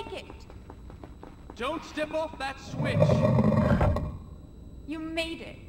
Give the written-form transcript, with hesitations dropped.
take it. Don't step off that switch! You made it.